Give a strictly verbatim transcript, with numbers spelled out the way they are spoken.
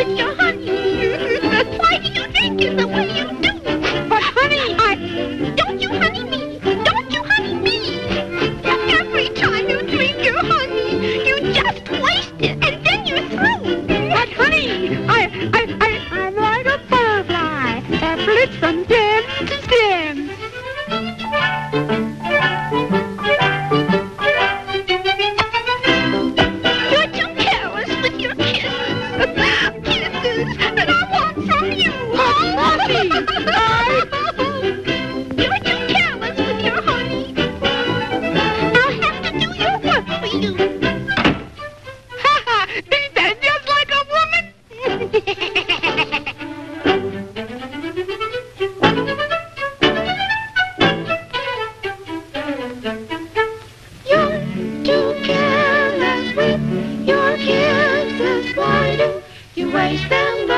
with your honey. Why do you drink it the way you do? But honey, I... Don't you honey me? Don't you honey me? Every time you drink your honey, you just waste it, and then you're through. But honey, I... I... I... I'm like a butterfly that flits from stem to stem. You're too careless with your kisses. Kisses that I want from you. Honey, I... You're too careless with your honey. I'll have to do your work for you. Ha ha! Ain't that just like a woman? You're too careless with your kisses. Why do you waste them?